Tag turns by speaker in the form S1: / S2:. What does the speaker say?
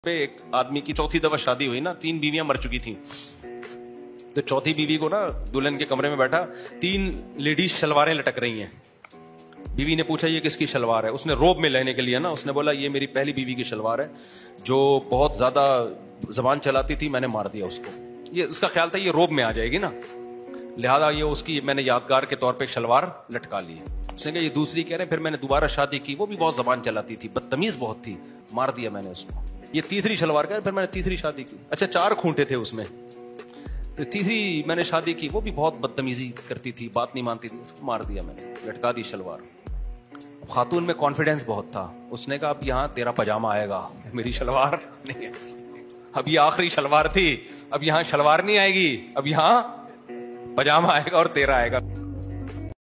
S1: पे एक आदमी की चौथी दफा शादी हुई ना, 3 बीवियां मर चुकी थी। तो चौथी बीवी को ना दुल्हन के कमरे में बैठा 3 लेडीज शलवारें लटक रही हैं। बीवी ने पूछा ये किसकी शलवार है। उसने रोब में लेने के लिए ना उसने बोला ये मेरी पहली बीवी की शलवार है जो बहुत ज्यादा जबान चलाती थी, मैंने मार दिया उसको। ये उसका ख्याल था ये रोब में आ जाएगी ना, लिहाजा ये उसकी मैंने यादगार के तौर पे शलवार लटका ली है। उसने कहा ये दूसरी कह रहे हैं, फिर मैंने दोबारा शादी की, वो भी बहुत जबान चलाती थी, बदतमीज बहुत थी, मार दिया मैंने उसको। ये तीसरी शलवार कह रहे हैं, फिर मैंने तीसरी शादी की। अच्छा 4 खूंटे थे उसमें, तो तीसरी मैंने शादी की, वो भी बहुत बदतमीजी करती थी, बात नहीं मानती थी, उसको मार दिया मैंने, लटका दी शलवार। खातून में कॉन्फिडेंस बहुत था, उसने कहा अब यहाँ तेरा पजामा आएगा, मेरी शलवार नहीं है। अब ये आखिरी शलवार थी, अब यहाँ शलवार नहीं आएगी, अब यहाँ पजामा आएगा और तेरा आएगा।